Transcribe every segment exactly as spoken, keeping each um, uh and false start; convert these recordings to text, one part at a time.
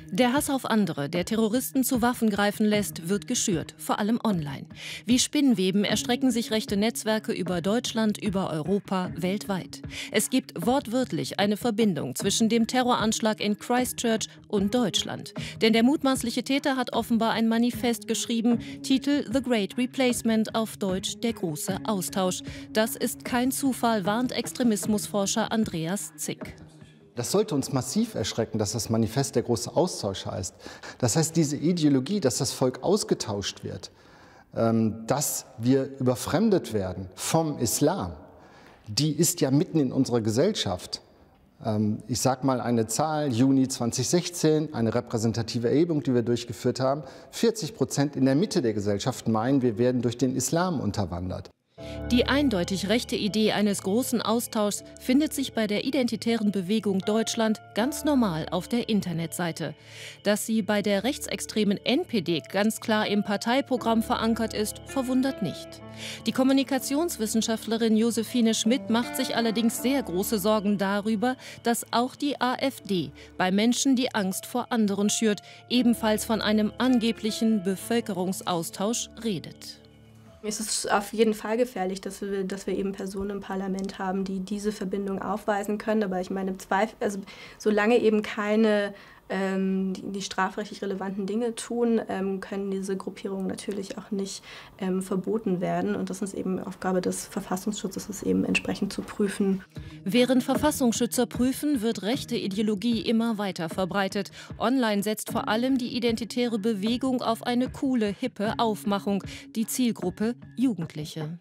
Der Hass auf andere, der Terroristen zu Waffen greifen lässt, wird geschürt, vor allem online. Wie Spinnweben erstrecken sich rechte Netzwerke über Deutschland, über Europa, weltweit. Es gibt wortwörtlich eine Verbindung zwischen dem Terroranschlag in Christchurch und Deutschland. Denn der mutmaßliche Täter hat offenbar ein Manifest geschrieben, Titel The Great Replacement, auf Deutsch Der große Austausch. Das ist kein Zufall, warnt Extremismusforscher Andreas Zick. Das sollte uns massiv erschrecken, dass das Manifest der große Austausch heißt. Das heißt, diese Ideologie, dass das Volk ausgetauscht wird, dass wir überfremdet werden vom Islam, die ist ja mitten in unserer Gesellschaft. Ich sage mal eine Zahl, Juni zweitausendsechzehn, eine repräsentative Erhebung, die wir durchgeführt haben. vierzig Prozent in der Mitte der Gesellschaft meinen, wir werden durch den Islam unterwandert. Die eindeutig rechte Idee eines großen Austauschs findet sich bei der Identitären Bewegung Deutschland ganz normal auf der Internetseite. Dass sie bei der rechtsextremen N P D ganz klar im Parteiprogramm verankert ist, verwundert nicht. Die Kommunikationswissenschaftlerin Josephine Schmidt macht sich allerdings sehr große Sorgen darüber, dass auch die AfD bei Menschen die Angst vor anderen schürt, ebenfalls von einem angeblichen Bevölkerungsaustausch redet. Es ist auf jeden Fall gefährlich, dass wir, dass wir eben Personen im Parlament haben, die diese Verbindung aufweisen können. Aber ich meine, im Zweifel, also solange eben keine ähm, die, die strafrechtlich relevanten Dinge tun, ähm, können diese Gruppierungen natürlich auch nicht ähm, verboten werden. Und das ist eben Aufgabe des Verfassungsschutzes, es eben entsprechend zu prüfen. Während Verfassungsschützer prüfen, wird rechte Ideologie immer weiter verbreitet. Online setzt vor allem die identitäre Bewegung auf eine coole, hippe Aufmachung. Die Zielgruppe Jugendliche.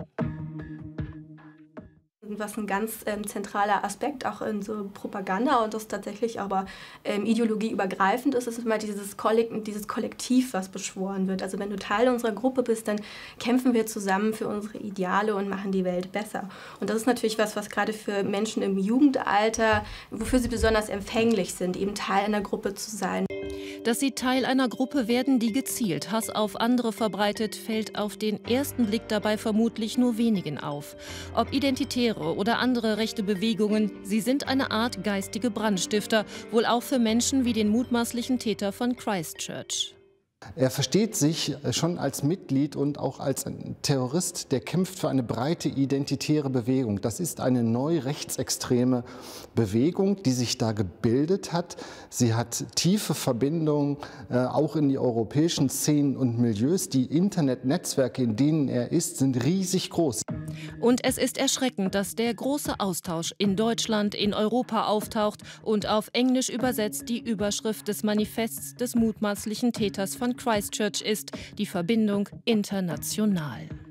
Was ein ganz ähm, zentraler Aspekt auch in so Propaganda und das tatsächlich aber ähm, ideologieübergreifend ist, ist immer dieses, Kollek dieses Kollektiv, was beschworen wird. Also wenn du Teil unserer Gruppe bist, dann kämpfen wir zusammen für unsere Ideale und machen die Welt besser. Und das ist natürlich was, was gerade für Menschen im Jugendalter, wofür sie besonders empfänglich sind, eben Teil einer Gruppe zu sein. Dass sie Teil einer Gruppe werden, die gezielt Hass auf andere verbreitet, fällt auf den ersten Blick dabei vermutlich nur wenigen auf. Ob Identitäre oder andere rechte Bewegungen, sie sind eine Art geistige Brandstifter, wohl auch für Menschen wie den mutmaßlichen Täter von Christchurch. Er versteht sich schon als Mitglied und auch als ein Terrorist, der kämpft für eine breite identitäre Bewegung. Das ist eine neu rechtsextreme Bewegung, die sich da gebildet hat. Sie hat tiefe Verbindungen äh, auch in die europäischen Szenen und Milieus. Die Internetnetzwerke, in denen er ist, sind riesig groß. Und es ist erschreckend, dass der große Austausch in Deutschland, in Europa auftaucht und auf Englisch übersetzt die Überschrift des Manifests des mutmaßlichen Täters von Christchurch ist: Die Verbindung international.